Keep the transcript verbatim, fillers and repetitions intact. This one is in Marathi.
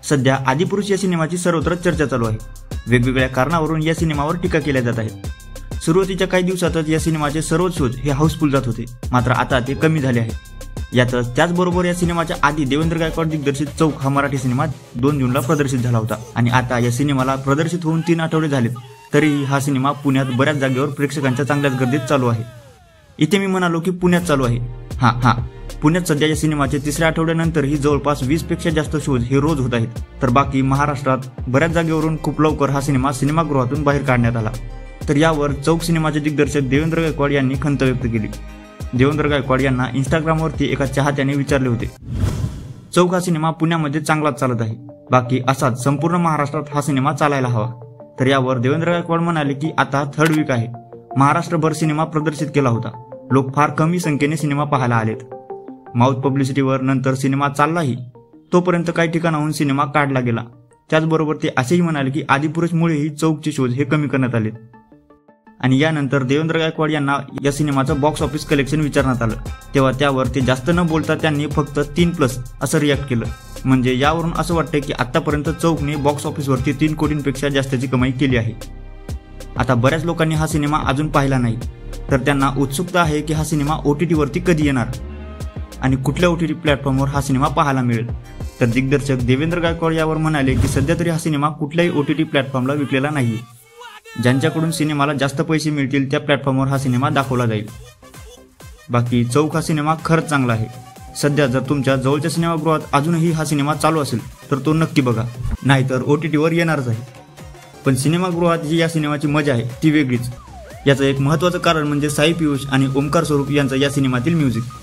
सध्या आदिपुरुष या सिनेमाची सर्वत्र चर्चा चालू आहे। वेगवेगळ्या कारणावरून या सिनेमावर टीका केल्या जात आहे। सुरुवातीच्या काही दिवसातच या सिनेमाचे सर्वच शोज हे हाऊसफुल जात होते, मात्र आता ते कमी झाले आहे। यातच त्याचबरोबर या सिनेमाच्या आधी देवेंद्र गायकवाड दिग्दर्शित चौक हा मराठी सिनेमा दोन जूनला प्रदर्शित झाला होता आणि आता या सिनेमाला प्रदर्शित होऊन तीन आठवडे झालेत, तरीही हा सिनेमा पुण्यात बऱ्याच जागेवर प्रेक्षकांच्या चांगल्याच गर्दीत चालू आहे। इथे मी म्हणालो की पुण्यात चालू आहे, हा हा पुण्यात सध्या या सिनेमाचे तिसऱ्या आठवड्यानंतरही जवळपास वीस पेक्षा जास्त शोज हे रोज होत आहेत, तर बाकी महाराष्ट्रात बऱ्याच जागेवरून खूप लवकर हा सिनेमा सिनेमागृहातून बाहेर काढण्यात आला। तर यावर चौक सिनेमाचे दिग्दर्शक देवेंद्र गायकवाड यांनी खंत व्यक्त केली। देवेंद्र गायकवाड यांना इंस्टाग्रामवरती एका चाहत्याने विचारले होते, चौक हा सिनेमा पुण्यामध्ये चांगलाच चालत आहे, बाकी असाच संपूर्ण महाराष्ट्रात हा सिनेमा चालायला हवा। तर यावर देवेंद्र गायकवाड म्हणाले की आता थर्ड वीक आहे, महाराष्ट्रभर सिनेमा प्रदर्शित केला होता, लोक फार कमी संख्येने सिनेमा पाहायला आलेत। माउथ पब्लिसिटीवर नंतर सिनेमा चाललाही, तोपर्यंत काही ठिकाणाहून सिनेमा काढला गेला। त्याचबरोबर ते असेही म्हणाले की आदिपुरुषमुळेही चौकचे शोज हे कमी करण्यात आलेत। आणि यानंतर देवेंद्र गायकवाड यांना या सिनेमाचं बॉक्स ऑफिस कलेक्शन विचारण्यात आलं, तेव्हा त्यावर ते जास्त न बोलता त्यांनी फक्त तीन प्लस असं रिॲक्ट केलं। म्हणजे यावरून असं वाटतं की आतापर्यंत चौकने बॉक्स ऑफिसवरती तीन कोटींपेक्षा जास्तची कमाई केली आहे। आता बऱ्याच लोकांनी हा सिनेमा अजून पाहिला नाही, तर त्यांना उत्सुकता आहे की हा सिनेमा ओटीटी वरती कधी येणार आणि कुठल्या ओटीटी प्लॅटफॉर्मवर हा सिनेमा पाहायला मिळेल। तर दिग्दर्शक देवेंद्र गायकवाड यावर म्हणाले की सध्या तरी हा सिनेमा कुठल्याही ओटीटी प्लॅटफॉर्मला विकलेला नाही, ज्यांच्याकडून सिनेमाला जास्त पैसे मिळतील त्या प्लॅटफॉर्मवर हा सिनेमा दाखवला जाईल। बाकी चौक हा सिनेमा खरंच चांगला आहे। सध्या जर तुमच्या जवळच्या सिनेमागृहात अजूनही हा सिनेमा चालू असेल तर तो नक्की बघा, नाहीतर ओटीटीवर येणारच आहे। पण सिनेमागृहात जी या सिनेमाची मजा आहे ती वेगळीच। याचं एक महत्त्वाचं कारण म्हणजे साई पियुष आणि ओमकार स्वरूप यांचं या सिनेमातील म्युझिक।